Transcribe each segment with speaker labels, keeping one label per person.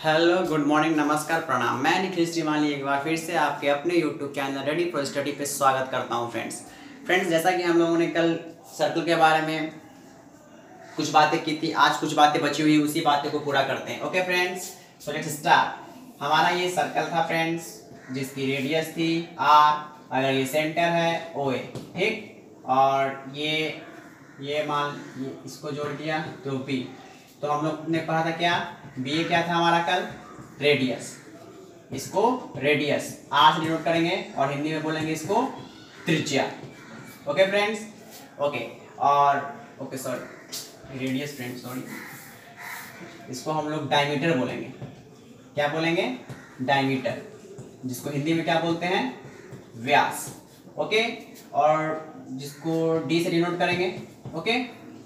Speaker 1: Hello, good morning, नमस्कार, प्रणाम। मैं निखिल श्रीमाली एक बार फिर से आपके अपने YouTube channel ready for study पे स्वागत करता हूं। फ्रेंड्स जैसा कि हम लोगों ने कल सर्कल के बारे में कुछ बातें की थी, आज कुछ बातें बची हुई, उसी बातें को पूरा करते हैं। Okay friends, so let's start. हमारा ये सर्कल था फ्रेंड्स, जिसकी रेडियस थी आर, अगर ये सेंटर है ओ ए, ठीक, और ये मान इसको जोड़ दिया तो बी। तो हम लोग ने पढ़ा था क्या, बी क्या था हमारा कल, रेडियस। इसको रेडियस आर से डिनोट करेंगे और हिंदी में बोलेंगे इसको त्रिज्या। ओके फ्रेंड्स, ओके, और okay sorry radius friends sorry, इसको हम लोग डायमीटर बोलेंगे। क्या बोलेंगे? डायमीटर, जिसको हिंदी में क्या बोलते हैं? व्यास। ओके, और जिसको डी से डिनोट करेंगे। ओके,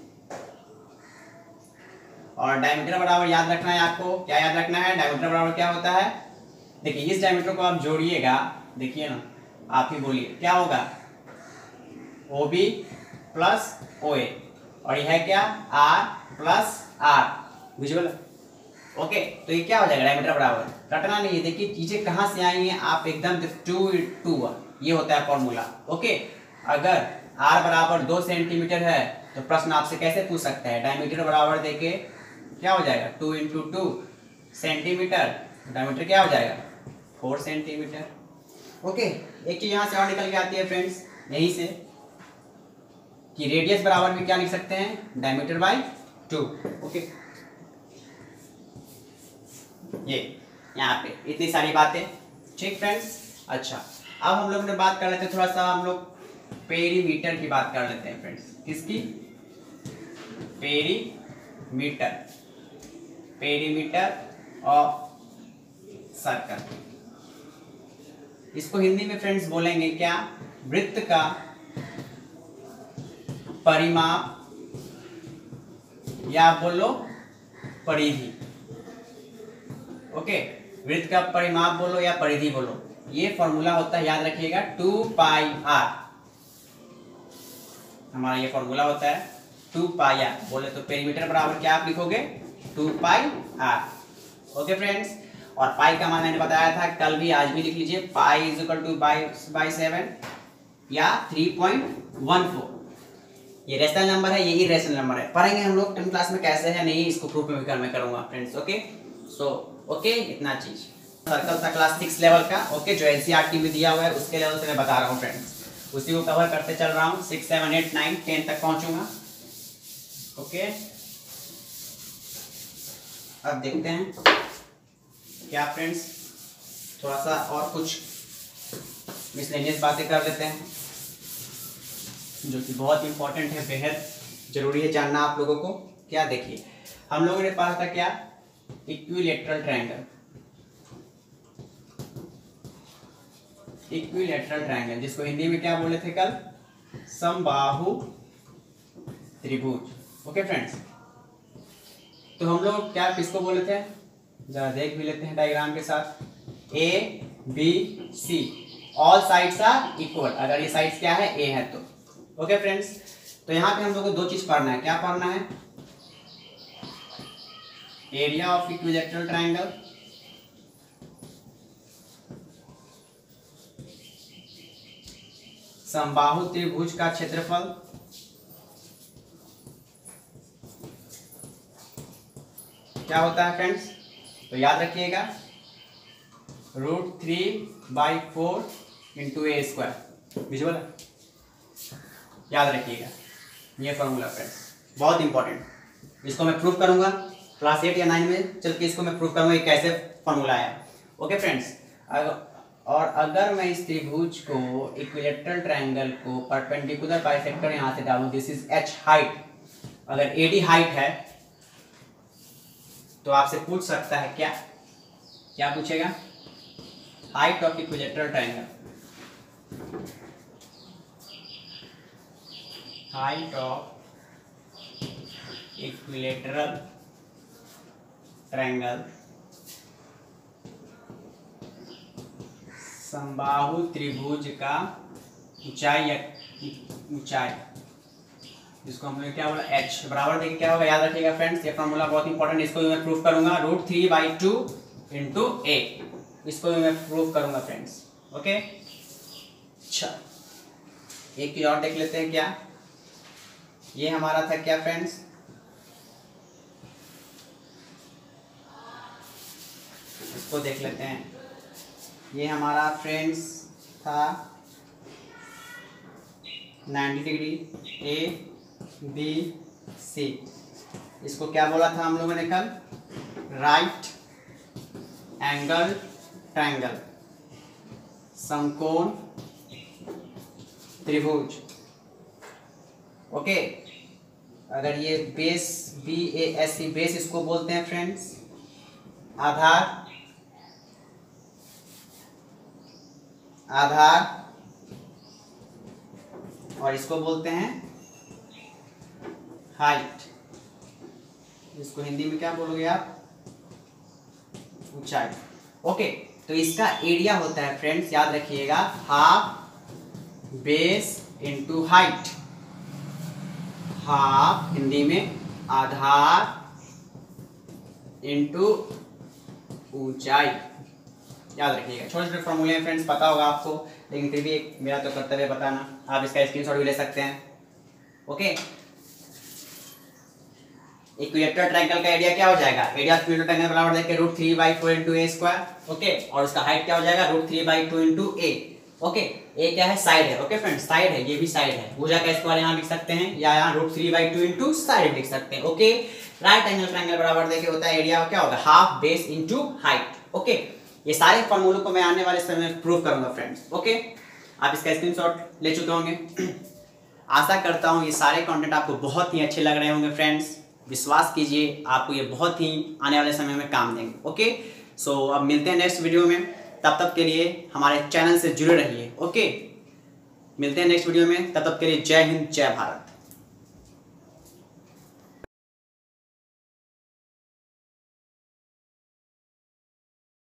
Speaker 1: और डायमीटर बराबर याद रखना है आपको। क्या याद रखना है? डायमीटर बराबर क्या होता है? देखिए, इस डायमीटर को आप जोड़िएगा, देखिए ना, आप ही बोलिए क्या होगा? ओ बी प्लस ओ ए, और यह है क्या? R plus R, visual. Okay, तो ये क्या हो जाएगा? डायमीटर बराबर, कटना नहीं है। देखिए चीजें कहाँ से आई हैं, आप एकदम 2 ये होता है फॉर्मूला। ओके, अगर आर बराबर 2 सेंटीमीटर है तो प्रश्न आपसे कैसे पूछ सकता है? डायमीटर बराबर देके क्या हो जाएगा? 2 × 2 सेंटीमीटर, डायमीटर क्या हो जाएगा? 4 सेंटीमीटर। ओके, एक चीज यहाँ से और निकल के आती है फ्रेंड्स, यहीं से, कि रेडियस बराबर भी क्या लिख सकते हैं? Diameter by 2। ओके, ये यहाँ पे इतनी सारी बातें, ठीक फ्रेंड्स। अच्छा, अब हम लोग ने बात कर लेते हैं, थोड़ा सा हम लोग पेरीमीटर की बात कर लेते हैं फ्रेंड्स। किसकी? Perimeter, perimeter of circle. इसको हिंदी में फ्रेंड्स बोलेंगे क्या? वृत्त का परिमाप, या बोलो परिधि। ओके, वृत्त का परिमाप बोलो या परिधि बोलो, ये फॉर्मूला होता है, याद रखिएगा, 2 पाई आर। हमारा ये फॉर्मूला होता है 2 पाई आर। बोले तो पेरीमीटर बराबर क्या आप लिखोगे? 2 पाई आर। ओके फ्रेंड्स, और पाई का मान मैंने बताया था कल भी, आज भी लिख लीजिए, pi is equal to by 7 या 3.14। ये रेशनल नंबर है, ये इरेशनल नंबर है। पढ़ेंगे हम लोग 10th क्लास में कैसे है, नहीं इसको प्रूफ में मैं करूंगा फ्रेंड्स। ओके, सो ओके, इतना चीज सर्कल था क्लास 6 लेवल का। ओके, जो एनसीईआरटी में दिया हुआ है उसके लेवल से मैं बता रहा हूँ फ्रेंड्स, उसी को कवर करते चल रहा हूँ। 6, 7, 8, 9, 10 तक पहुंचूंगा। ओके, अब देखते हैं क्या फ्रेंड्स, थोड़ा सा और कुछ मिसलेनियस बातें कर लेते हैं, जो कि बहुत इंपॉर्टेंट है, बेहद जरूरी है जानना आप लोगों को। क्या? देखिए, हम लोगों ने पढ़ा था क्या? Equilateral triangle. इक्विलैटरल ट्रायंगल, जिसको हिंदी में क्या बोले थे कल? समबाहु त्रिभुज। ओके फ्रेंड्स, तो हम लोग क्या किसको बोले थे? जरा देख भी लेते हैं डायग्राम के साथ। A B C, all sides are equal. अगर ये साइड्स क्या है? ए है तो। ओके फ्रेंड्स, तो यहाँ पे हम लोग को 2 चीज पढ़ना है। क्या पढ़ना है? एरिया ऑफ इक्विलैटरल ट्रायंगल, समबाहु त्रिभुज का क्षेत्रफल, क्या होता है फ्रेंड्स? तो याद रखिएगा, √3/4 × a²। विजुअल, याद रखिएगा ये फॉर्मूला फ्रेंड्स, बहुत इंपॉर्टेंट। इसको मैं प्रूफ करूंगा क्लास 8 या 9 में चल के, इसको मैं प्रूफ करूंगा कैसे फॉर्मूला आया। ओके फ्रेंड्स, और अगर मैं इस त्रिभुज को, इक्विलैटरल ट्रायंगल को परपेंडिकुलर बाइसेक्टर यहां से डालूं, दिस इज h हाइट, अगर AD हाइट है तो आपसे पूछ सकता है क्या? क्या पूछेगा? Height of equilateral triangle, height of equilateral triangle, समबाहु त्रिभुज का ऊंचाई, ऊंचाई, जिसको हमने क्या बोला? h बराबर। देखिए क्या होगा, याद रखिएगा फ्रेंड्स, ये फॉर्मूला बहुत इंपॉर्टेंट, इसको मैं प्रूफ करूंगा। √3/2 इंटू ए। इसको भी मैं प्रूव करूंगा फ्रेंड्स। ओके, अच्छा एक चीज और देख लेते हैं। क्या ये हमारा था क्या फ्रेंड्स, इसको देख लेते हैं। ये हमारा फ्रेंड्स था 90 डिग्री ए बी सी। इसको क्या बोला था हम लोगों ने कल, राइट एंगल ट्रायंगल, समकोण त्रिभुज। ओके, अगर ये base B A S C, base इसको बोलते हैं फ्रेंड्स आधार, आधार, और इसको बोलते हैं हाइट। इसको हिंदी में क्या बोलोगे आप, ऊंचाई। ओके, तो इसका एरिया होता है फ्रेंड्स, याद रखिएगा, half base into height. Half Hindi में आधार इंटू ऊंचाई, याद रखिएगा। छोटे छोटे फॉर्मूले हैं फ्रेंड्स, पता होगा आपको, लेकिन फिर भी एक मेरा तो कर्तव्य बताना। आप इसका स्क्रीनशॉट भी ले सकते हैं। ओके, इक्विलेटरल ट्रायंगल का एरिया क्या हो जाएगा, एरिया ऑफ इक्विलेटरल ट्रायंगल बराबर देखिए √3/4 इंटू ए स्क्वायर। ओके, और उसका हाइट क्या हो जाएगा, √3/2 इंटू ए। ओके, ए क्या है, साइड है। ओके फ्रेंड्स, साइड है, ये भी साइड है। भुजा का स्क्वायर यहाँ लिख सकते हैं, या यहाँ √3/2 इंटू साइड लिख सकते हैं। ओके, राइट एंगल ट्रायंगल बराबर देखिए होता है एरिया क्या होगा, half base into height. Okay, ये सारे फॉर्मूलों को मैं आने वाले समय में प्रूव करूंगा फ्रेंड्स। ओके, आप इसका स्क्रीनशॉट ले चुके होंगे। आशा करता हूँ ये सारे कंटेंट आपको बहुत ही अच्छे लग रहे होंगे फ्रेंड्स। विश्वास कीजिए, आपको ये बहुत ही आने वाले समय में काम देंगे। ओके, सो अब मिलते हैं नेक्स्ट वीडियो में। तब तक के लिए हमारे चैनल से जुड़े रहिए। ओके, मिलते हैं नेक्स्ट वीडियो में, तब तक के लिए जय हिंद जय भारत।